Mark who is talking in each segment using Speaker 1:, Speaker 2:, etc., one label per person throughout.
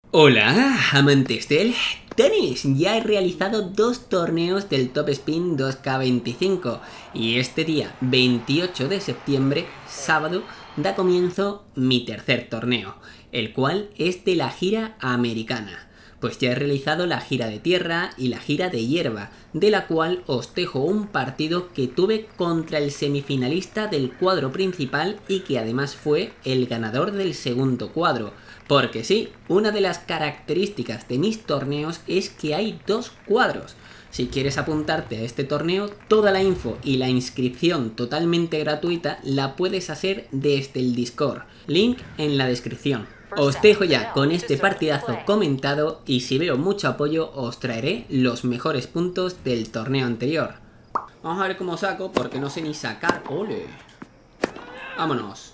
Speaker 1: Hola, amantes del tenis. Ya he realizado 2 torneos del Top Spin 2K25 y este día 28 de septiembre, sábado, da comienzo mi tercer torneo, el cual es de la gira americana. Pues ya he realizado la gira de tierra y la gira de hierba, de la cual os dejo un partido que tuve contra el semifinalista del cuadro principal y que además fue el ganador del segundo cuadro. Porque sí, una de las características de mis torneos es que hay 2 cuadros. Si quieres apuntarte a este torneo, toda la info y la inscripción totalmente gratuita la puedes hacer desde el Discord. Link en la descripción. Os dejo ya con este partidazo comentado y si veo mucho apoyo os traeré los mejores puntos del torneo anterior. Vamos a ver cómo saco porque no sé ni sacar. ¡Ole! Vámonos.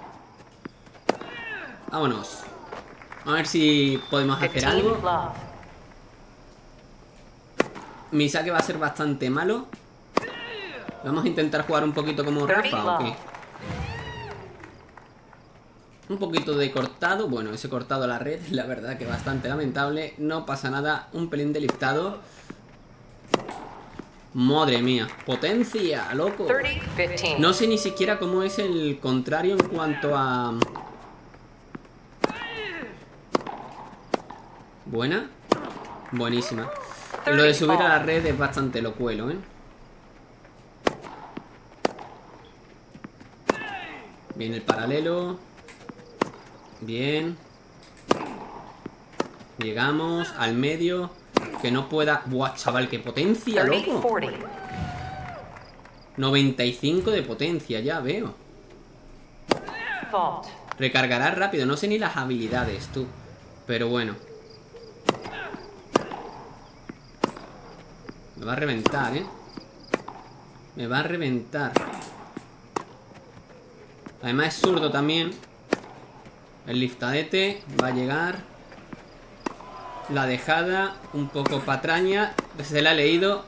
Speaker 1: Vámonos. A ver si podemos hacer algo. Mi saque va a ser bastante malo. Vamos a intentar jugar un poquito como Rafa, ¿o qué? Un poquito de cortado. Bueno, ese cortado a la red, la verdad que bastante lamentable. No pasa nada, un pelín de liftado. Madre mía, potencia, loco. No sé ni siquiera cómo es el contrario en cuanto a... Buena. Buenísima. Lo de subir a la red es bastante locuelo, ¿eh? Bien el paralelo. Bien. Llegamos al medio. Que no pueda... ¡Buah, chaval! ¡Qué potencia, loco! 95 de potencia, ya veo. Recargará rápido. No sé ni las habilidades, tú. Pero bueno. Me va a reventar, ¿eh? Me va a reventar. Además es zurdo también. El liftadete va a llegar. La dejada un poco patraña. Se la ha leído.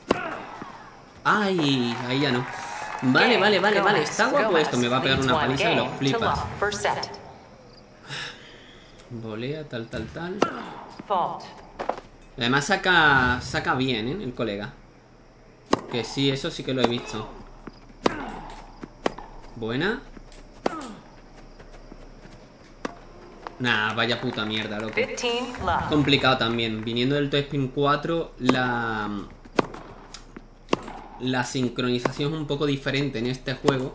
Speaker 1: ¡Ay! Ahí ya no. Vale. Está guapo esto. Me va a pegar una paliza que lo flipas. Volea, tal. Además saca bien, ¿eh? El colega. Que sí, eso sí que lo he visto. Buena. Nah, vaya puta mierda, loco. Complicado también. Viniendo del Top Spin 4, la sincronización es un poco diferente en este juego.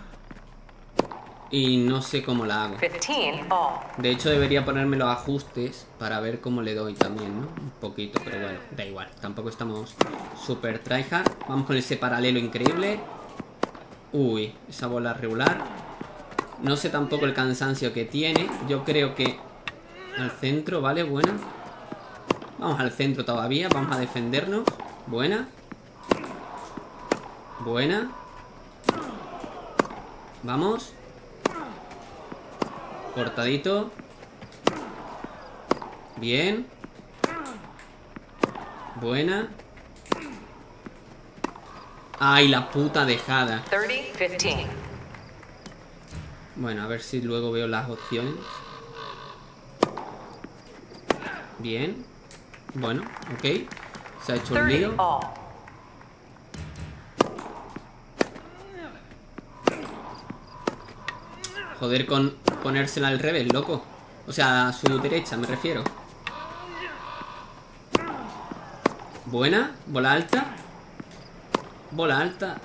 Speaker 1: Y no sé cómo la hago. De hecho debería ponerme los ajustes para ver cómo le doy también, ¿no? Un poquito, pero bueno, da igual. Tampoco estamos super tryhard. Vamos con ese paralelo increíble. Uy, esa bola regular. No sé tampoco el cansancio que tiene. Yo creo que al centro, ¿vale? Buena. Vamos al centro todavía. Vamos a defendernos. Buena. Buena. Vamos. Cortadito. Bien. Buena. Ay, la puta dejada.
Speaker 2: 30-15.
Speaker 1: Bueno, a ver si luego veo las opciones. Bien. Bueno, ok. Se ha hecho un lío. Joder con ponérsela al revés, loco. O sea, a su derecha me refiero. Buena, bola alta. Bola alta.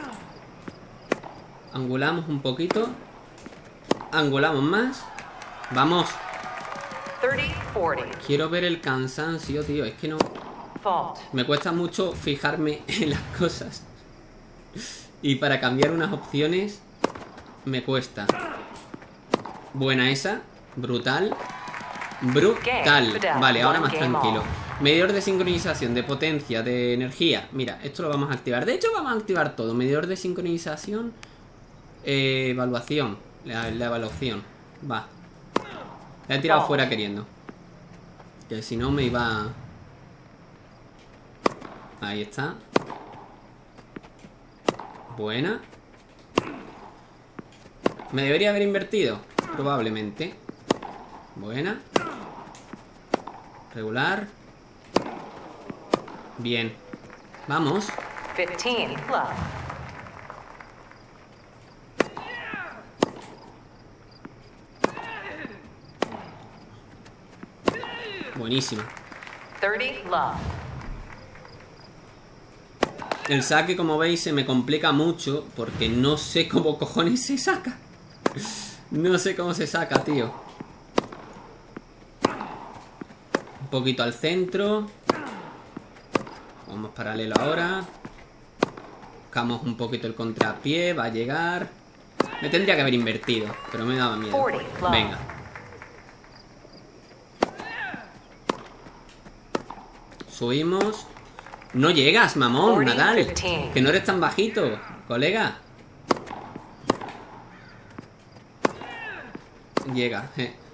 Speaker 1: Angulamos un poquito. Angulamos más. Vamos.
Speaker 2: 30-40.
Speaker 1: Quiero ver el cansancio, tío. Es que no... Me cuesta mucho fijarme en las cosas. Y para cambiar unas opciones me cuesta. Buena esa. Brutal. Brutal. Vale, ahora más tranquilo. Medidor de sincronización, de potencia, de energía. Mira, esto lo vamos a activar. De hecho, vamos a activar todo. Medidor de sincronización. Evaluación. La evaluación. Va. La he tirado fuera queriendo. Que si no me iba... Ahí está. Buena. ¿Me debería haber invertido? Probablemente. Buena. Regular. Bien. Vamos.
Speaker 2: 15 love.
Speaker 1: Buenísima.
Speaker 2: 30 love.
Speaker 1: El saque, como veis, se me complica mucho porque no sé cómo cojones se saca. No sé cómo se saca, tío. Un poquito al centro. Vamos paralelo ahora. Buscamos un poquito el contrapié. Va a llegar. Me tendría que haber invertido, pero me daba miedo. Venga. Subimos. No llegas, mamón, Nadal. Que no eres tan bajito, colega. Llega,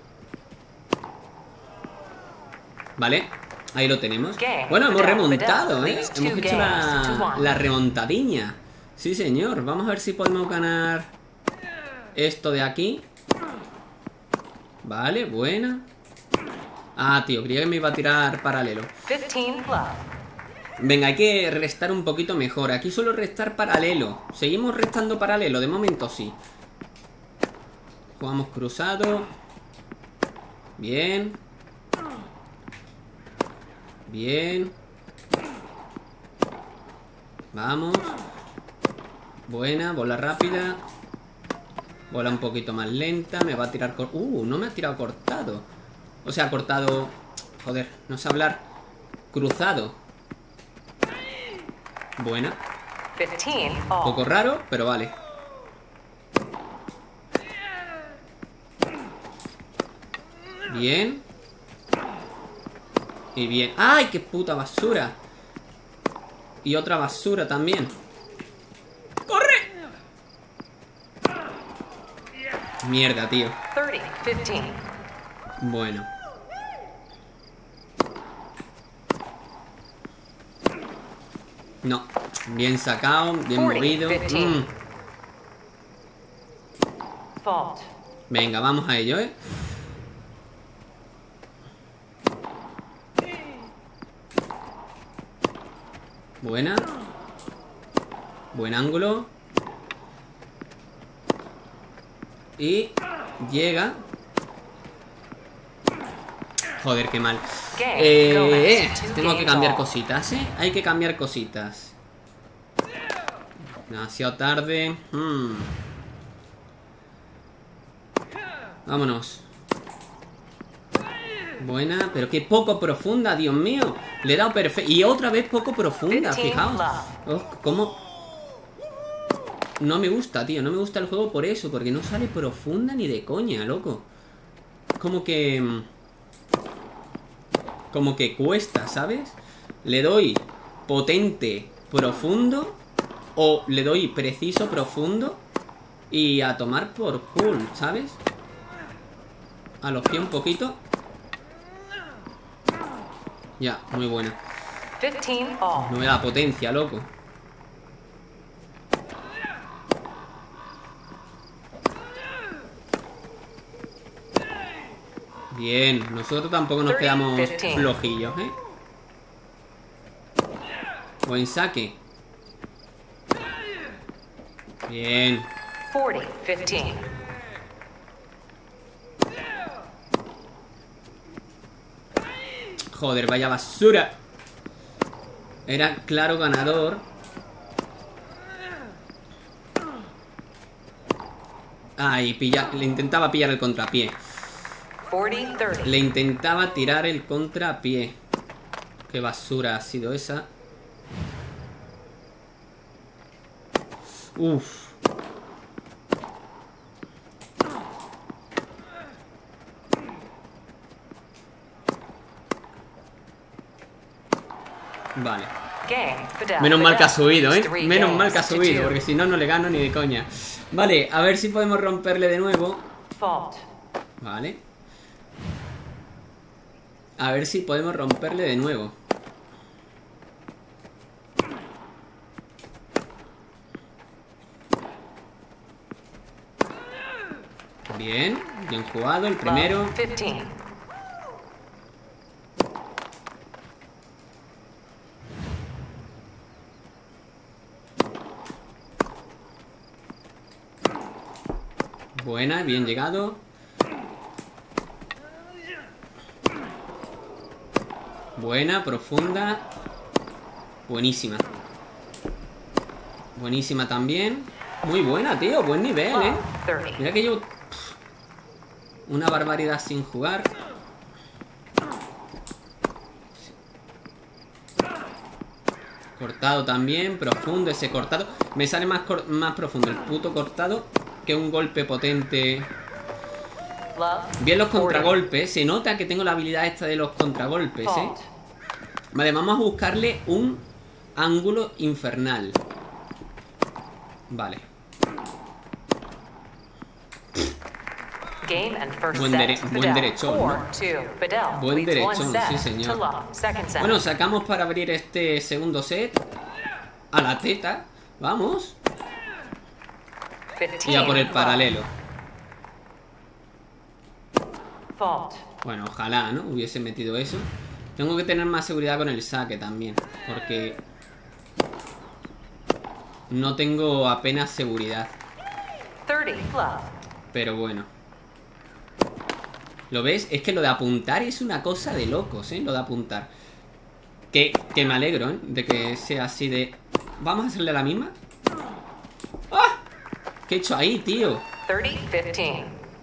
Speaker 1: Vale, ahí lo tenemos. Bueno, hemos remontado, Hemos hecho la remontadiña. Sí, señor. Vamos a ver si podemos ganar esto de aquí. Vale, buena. Ah, tío, creía que me iba a tirar paralelo.
Speaker 2: 15 love.
Speaker 1: Venga, hay que restar un poquito mejor. Aquí suelo restar paralelo. Seguimos restando paralelo, de momento sí. Jugamos cruzado. Bien. Bien. Vamos. Buena, bola rápida. Bola un poquito más lenta. Me va a tirar... no me ha tirado cortado. O sea, cortado... Joder, no sé hablar. Cruzado. Buena.
Speaker 2: 15
Speaker 1: Un
Speaker 2: all.
Speaker 1: poco raro, pero vale. Bien. Y bien. ¡Ay, qué puta basura! Y otra basura también. ¡Corre! Mierda, tío.
Speaker 2: 30 15.
Speaker 1: Bueno. No. Bien sacado, bien
Speaker 2: 40,
Speaker 1: movido.
Speaker 2: 15. Fault.
Speaker 1: Venga, vamos a ello, Buena. Buen ángulo. Y llega. Joder, qué mal. Tengo que cambiar cositas, Hay que cambiar cositas. Demasiado tarde. Vámonos. Buena, pero qué poco profunda, Dios mío. Le he dado perfecto. Y otra vez poco profunda, fijaos. Oh, cómo... No me gusta, tío. No me gusta el juego por eso. Porque no sale profunda ni de coña, loco. Como que cuesta, ¿sabes? Le doy potente, profundo. O le doy preciso, profundo. Y a tomar por culo, ¿sabes? A los pies un poquito. Ya, muy buena.
Speaker 2: 15 all.
Speaker 1: No me da potencia, loco. Bien, nosotros tampoco nos quedamos flojillos, Buen saque. Bien.
Speaker 2: 40 15.
Speaker 1: Joder, vaya basura. Era claro ganador. Ay, le intentaba pillar el contrapié.
Speaker 2: 40 30.
Speaker 1: Le intentaba tirar el contrapié. Qué basura ha sido esa. Uf. Vale. Menos mal que ha subido, Menos mal que ha subido, porque si no, no le gano ni de coña. Vale, a ver si podemos romperle de nuevo. Vale. A ver si podemos romperle de nuevo. Bien, bien jugado el primero. Buena, bien llegado. Buena, profunda. Buenísima. Buenísima también. Muy buena, tío, buen nivel,
Speaker 2: Love 30.
Speaker 1: Mira que llevo una barbaridad sin jugar. Cortado también, profundo ese cortado. Me sale más profundo el puto cortado que un golpe potente.
Speaker 2: Love
Speaker 1: Bien los
Speaker 2: 40.
Speaker 1: contragolpes. Se nota que tengo la habilidad esta de los contragolpes,
Speaker 2: Fault.
Speaker 1: Vale, vamos a buscarle un ángulo infernal. Vale.
Speaker 2: Game and first
Speaker 1: Buen
Speaker 2: set. Bedell.
Speaker 1: derechón, ¿no?
Speaker 2: 4-2. Bedell
Speaker 1: Buen
Speaker 2: leads
Speaker 1: derechón,
Speaker 2: one set
Speaker 1: sí, señor.
Speaker 2: to Love. Second set.
Speaker 1: Bueno, sacamos para abrir este segundo set. A la teta. Vamos.
Speaker 2: 15.
Speaker 1: Y a por el
Speaker 2: Love.
Speaker 1: paralelo.
Speaker 2: Fault.
Speaker 1: Bueno, ojalá, ¿no? Hubiese metido eso. Tengo que tener más seguridad con el saque también. Porque no tengo apenas seguridad.
Speaker 2: 30. Love.
Speaker 1: Pero bueno. ¿Lo ves? Es que lo de apuntar es una cosa de locos, ¿eh? Lo de apuntar. Que me alegro, ¿eh? De que sea así de... ¿Vamos a hacerle la misma? ¡Ah! ¿Qué he hecho ahí, tío?
Speaker 2: 30-15.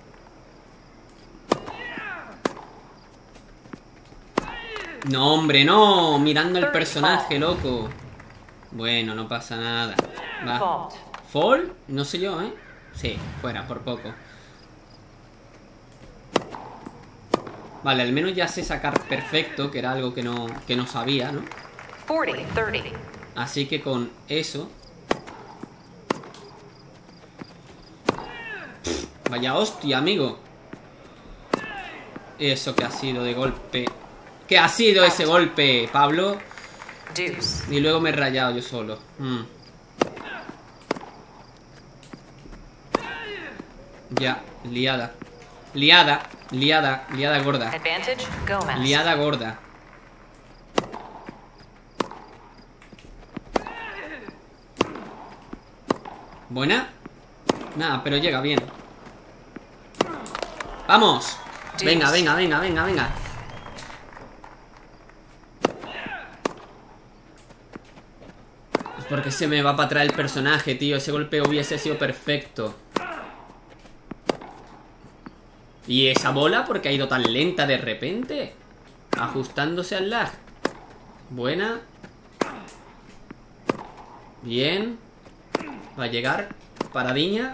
Speaker 1: No, hombre, no. Mirando el personaje, loco. Bueno, no pasa nada. Va.
Speaker 2: Fault.
Speaker 1: ¿Fall? No sé yo, ¿eh? Sí, fuera, por poco. Vale, al menos ya sé sacar perfecto, que era algo que no sabía, ¿no?
Speaker 2: 40-30.
Speaker 1: Así que con eso... Vaya hostia, amigo. Eso que ha sido de golpe. ¿Qué ha sido ese golpe, Pablo?
Speaker 2: Deuce.
Speaker 1: Y luego me he rayado yo solo. Ya, liada. Liada gorda.
Speaker 2: Advantage. Gomez.
Speaker 1: Liada gorda. ¿Buena? Nada, pero llega bien. ¡Vamos! Venga. Es porque se me va para atrás el personaje, tío. Ese golpe hubiese sido perfecto. ¿Y esa bola? ¿Por qué ha ido tan lenta de repente? Ajustándose al lag. Buena. Bien. Va a llegar. Paradiña.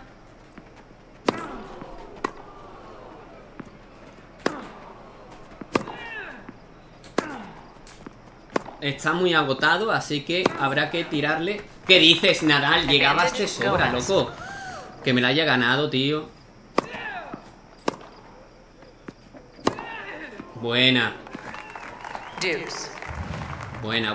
Speaker 1: Está muy agotado, así que habrá que tirarle. ¿Qué dices, Nadal? Llegabas de sobra, loco. Que me la haya ganado, tío. Buena.
Speaker 2: Deuce.
Speaker 1: Buena.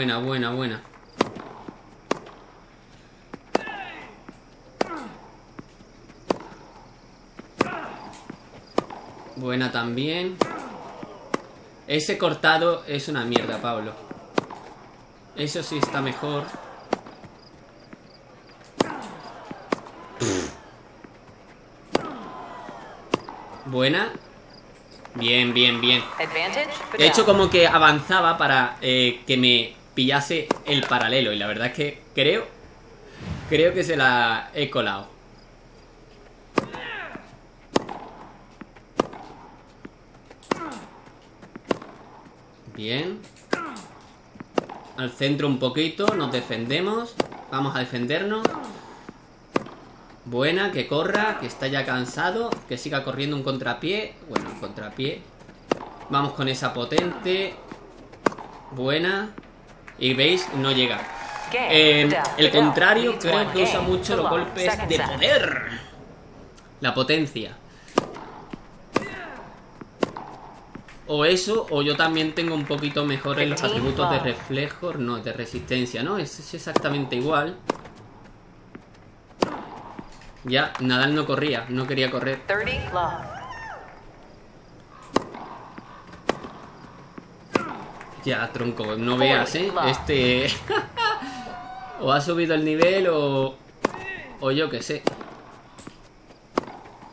Speaker 1: Buena también. Ese cortado es una mierda, Pablo. Eso sí está mejor. Buena. Bien.
Speaker 2: Advantage.
Speaker 1: He hecho
Speaker 2: Bedell.
Speaker 1: como que avanzaba para que me pillase el paralelo. Y la verdad es que creo que se la he colado. Bien. Al centro un poquito. Nos defendemos. Vamos a defendernos. Buena, que corra, que está ya cansado. Que siga corriendo un contrapié. Bueno, un contrapié. Vamos con esa potente. Buena. Y veis, no llega. El contrario creo que usa mucho los golpes de poder. La potencia. O eso, o yo también tengo un poquito mejor en los atributos de reflejo. No, de resistencia, ¿no? Es exactamente igual. Ya, Nadal no corría, no quería correr.
Speaker 2: 30. Love.
Speaker 1: Ya, tronco, no veas, ¿eh? Este... o ha subido el nivel o yo qué sé.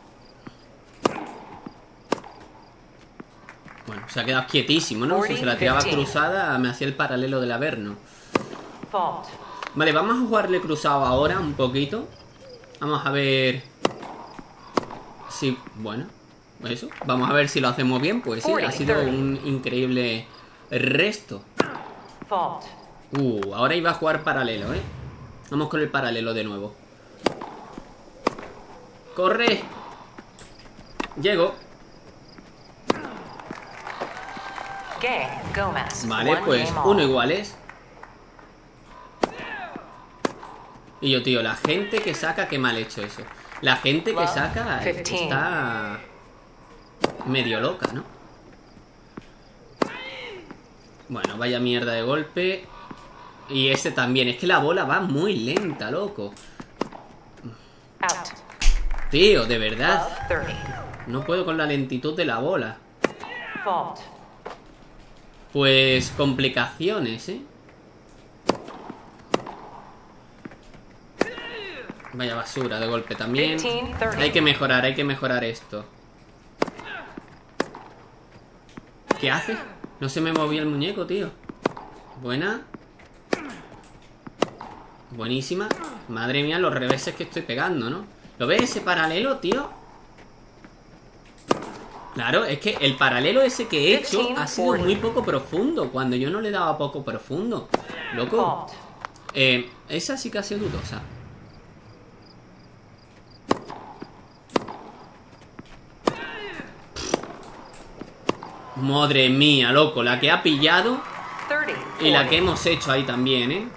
Speaker 1: Bueno, se ha quedado quietísimo, ¿no? Si se la tiraba cruzada, me hacía el paralelo del Averno.
Speaker 2: Fault.
Speaker 1: Vale, vamos a jugarle cruzado ahora un poquito. Vamos a ver si... Bueno, eso. Vamos a ver si lo hacemos bien. Pues sí, ha sido un increíble resto.
Speaker 2: Fault.
Speaker 1: Ahora iba a jugar paralelo, ¿eh? Vamos con el paralelo de nuevo. ¡Corre! Llego.
Speaker 2: Game. Gomez.
Speaker 1: Vale,
Speaker 2: One
Speaker 1: pues
Speaker 2: game all.
Speaker 1: uno iguales. Y yo, tío, la gente que saca, qué mal hecho eso. La gente que saca está medio loca, ¿no? Bueno, vaya mierda de golpe. Y ese también, es que la bola va muy lenta, loco.
Speaker 2: Out.
Speaker 1: Tío, de verdad.
Speaker 2: Love 30.
Speaker 1: No puedo con la lentitud de la bola.
Speaker 2: Fault.
Speaker 1: Pues complicaciones, ¿eh? Vaya basura de golpe también.
Speaker 2: 15, 30.
Speaker 1: Hay que mejorar esto. ¿Qué hace? No se me movía el muñeco, tío. Buena. Buenísima. Madre mía, los reveses que estoy pegando, ¿no? ¿Lo ves ese paralelo, tío? Claro, es que el paralelo ese que he hecho ha sido muy poco profundo, cuando yo no le daba poco profundo. Loco. Esa sí que ha sido dudosa. Madre mía, loco, la que ha pillado
Speaker 2: 30.
Speaker 1: y la que hemos hecho ahí también, ¿eh?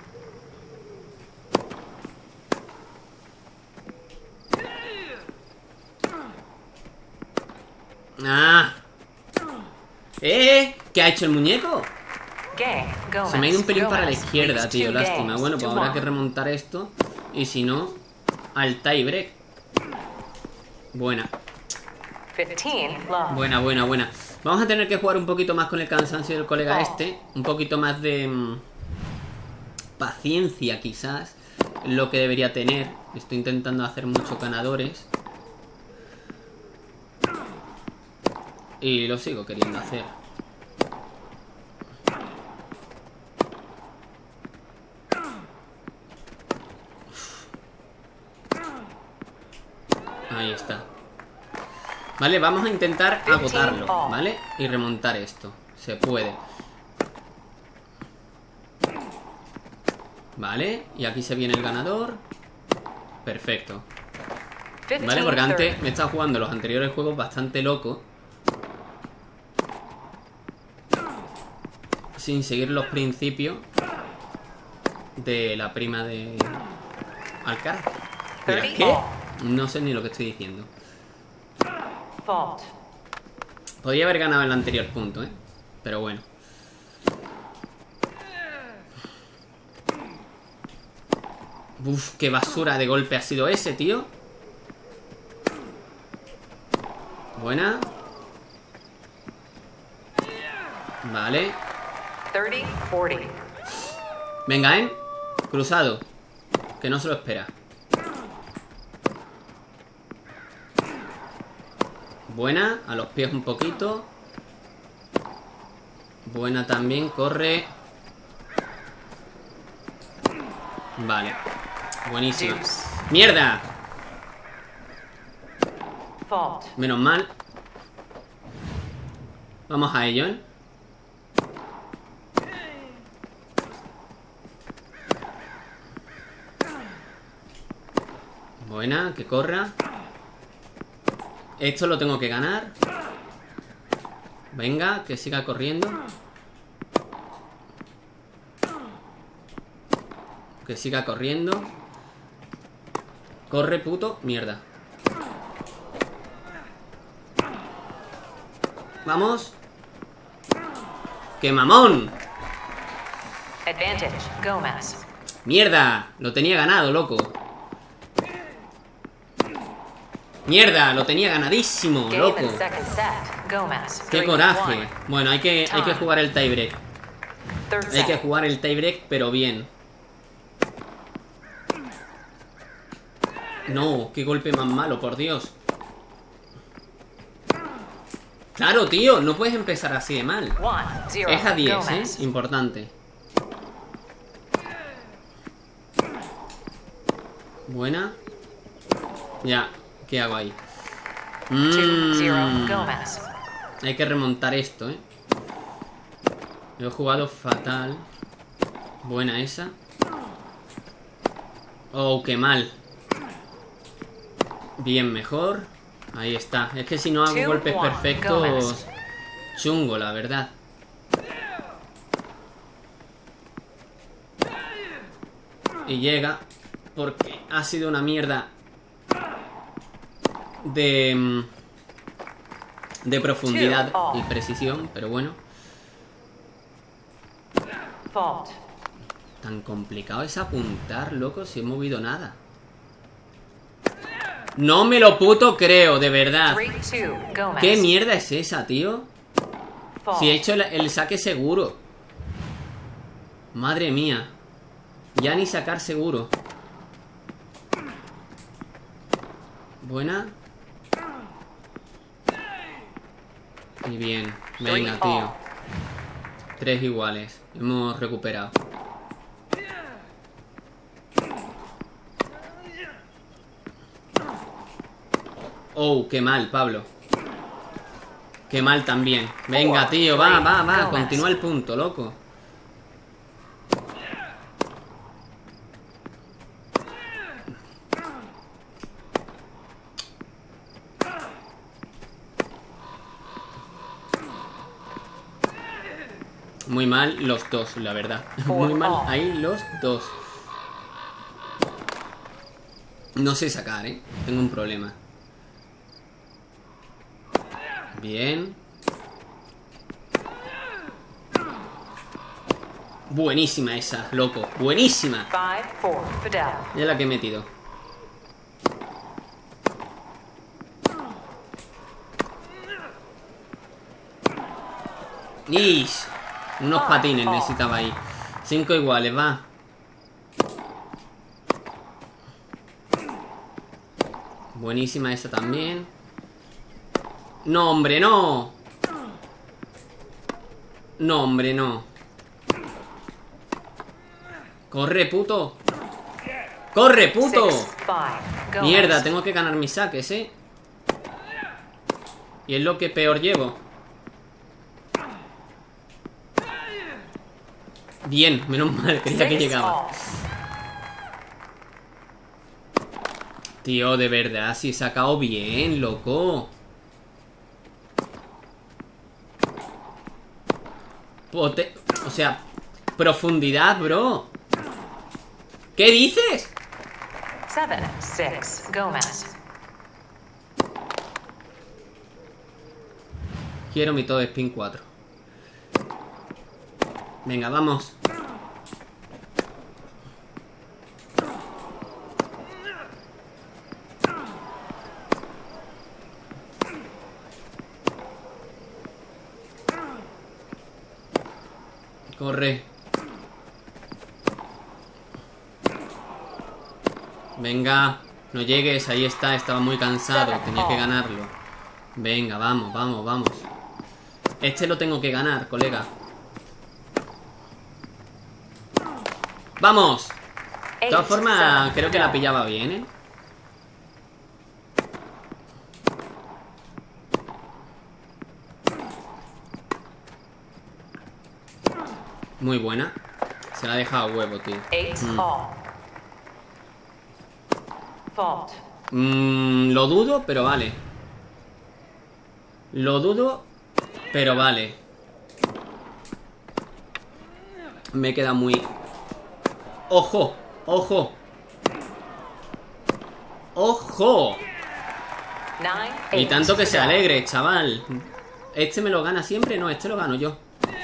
Speaker 1: ¡Ah! ¿Qué ha hecho el muñeco?
Speaker 2: Game. Gomez.
Speaker 1: Se me ha ido un pelín para la
Speaker 2: Gomez
Speaker 1: izquierda,
Speaker 2: leads
Speaker 1: tío,
Speaker 2: 2
Speaker 1: lástima.
Speaker 2: games
Speaker 1: Bueno, pues
Speaker 2: to
Speaker 1: habrá que
Speaker 2: 1.
Speaker 1: remontar esto. Y si no, al tiebreak. Buena.
Speaker 2: 15. Love.
Speaker 1: Buena, buena, buena. Vamos a tener que jugar un poquito más con el cansancio del colega este. Un poquito más de paciencia, quizás. Lo que debería tener. Estoy intentando hacer muchos ganadores. Y lo sigo queriendo hacer. Ahí está. Vale, vamos a intentar agotarlo, ¿vale? Y remontar esto. Se puede. Vale, y aquí se viene el ganador. Perfecto. Vale, porque antes me estaba jugando los anteriores juegos bastante loco, sin seguir los principios de la prima de Alcaraz. Mira, ¿qué? No sé ni lo que estoy diciendo.
Speaker 2: Fault.
Speaker 1: Podría haber ganado el anterior punto, ¿eh? Pero bueno. Uf, qué basura de golpe ha sido ese, tío. Buena. Vale.
Speaker 2: 30, 40.
Speaker 1: Venga, ¿eh? Cruzado. Que no se lo espera. Buena, a los pies un poquito. Buena también, corre. Vale. Buenísima. ¡Mierda!
Speaker 2: Fault.
Speaker 1: Menos mal. Vamos a ello, ¿eh? Buena, que corra. Esto lo tengo que ganar. Venga, que siga corriendo. Que siga corriendo. Corre, puto. Mierda. Vamos. ¡Qué mamón!
Speaker 2: Advantage. Gomez.
Speaker 1: Mierda. Lo tenía ganado, loco. Mierda, lo tenía ganadísimo,
Speaker 2: Game
Speaker 1: loco.
Speaker 2: in second set. Gomez.
Speaker 1: Qué
Speaker 2: 3-1.
Speaker 1: coraje. Bueno, hay que jugar el tiebreak.
Speaker 2: Third
Speaker 1: Hay que
Speaker 2: set.
Speaker 1: jugar el tiebreak, pero bien. No, qué golpe más malo, por Dios. Claro, tío, no puedes empezar así de mal.
Speaker 2: 1-0.
Speaker 1: Es a 10,
Speaker 2: Gomez.
Speaker 1: Importante. Buena. Ya, ¿qué hago ahí?
Speaker 2: 2-0. Gomez.
Speaker 1: Hay que remontar esto, Lo he jugado fatal. Buena esa. Oh, qué mal. Bien, mejor. Ahí está. Es que si no hago
Speaker 2: 2-1.
Speaker 1: golpes perfectos,
Speaker 2: Gomez.
Speaker 1: chungo, la verdad. Y llega porque ha sido una mierda de profundidad y precisión, pero bueno.
Speaker 2: Fault.
Speaker 1: Tan complicado es apuntar, loco, si he movido nada. No me lo puto creo, de verdad.
Speaker 2: 3-2. Gomez.
Speaker 1: ¿Qué mierda es esa, tío?
Speaker 2: Fault.
Speaker 1: Si he hecho el saque seguro. Madre mía. Ya ni sacar seguro. Buena. Y bien. Venga, tío. 3 iguales. Hemos recuperado. Oh, qué mal, Pablo. Qué mal también. Venga, tío, va, va, va. Continúa el punto, loco. Muy mal los dos, la verdad. Muy mal ahí los dos. No sé sacar, Tengo un problema. Bien. Buenísima esa, loco. Buenísima.
Speaker 2: 5-4. Fidel.
Speaker 1: Ya la que he metido. ¡Ish! Unos patines necesitaba ahí. 5 iguales, va. Buenísima esa también. No, hombre, no. No, hombre, no. Corre, puto. ¡Corre, puto!
Speaker 2: 6-5. Gomez.
Speaker 1: Mierda, tengo que ganar mis saques, Y es lo que peor llevo. Bien, menos mal, creía que llegaba.
Speaker 2: 6-all.
Speaker 1: Tío, de verdad, si he sacado bien, loco. O sea, profundidad, bro. ¿Qué dices?
Speaker 2: 7-6. Gomez.
Speaker 1: Quiero mi todo spin 4. Venga, vamos. Corre. Venga, no llegues, ahí está, estaba muy cansado, tenía que ganarlo. Venga, vamos, vamos, vamos. Este lo tengo que ganar, colega. ¡Vamos! De todas formas, creo que la pillaba bien, Muy buena. Se la ha dejado a huevo, tío.
Speaker 2: 8-all. Fault.
Speaker 1: Lo dudo, pero vale. Lo dudo, pero vale. Me queda muy... ¡Ojo! ¡Ojo! ¡Ojo!
Speaker 2: 9-8.
Speaker 1: Y tanto que se alegre, chaval. ¿Este me lo gana siempre? No, este lo gano yo.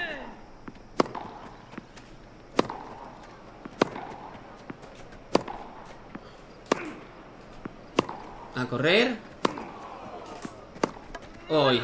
Speaker 1: A correr. Hoy.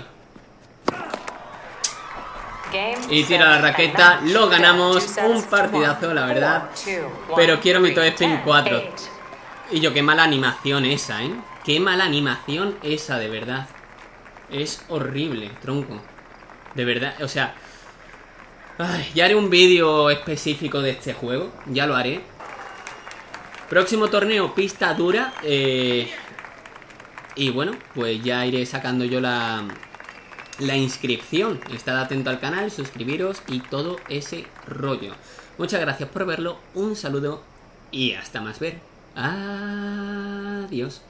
Speaker 1: Y tira la raqueta. Lo ganamos. Un partidazo, la verdad. Pero quiero mi top spin 4. Y yo, qué mala animación esa, Qué mala animación esa, de verdad. Es horrible, tronco. De verdad, o sea... Ay, ya haré un vídeo específico de este juego. Ya lo haré. Próximo torneo, pista dura. Y bueno, pues ya iré sacando yo la inscripción. Estad atento al canal, suscribiros y todo ese rollo. Muchas gracias por verlo. Un saludo y hasta más ver. Adiós.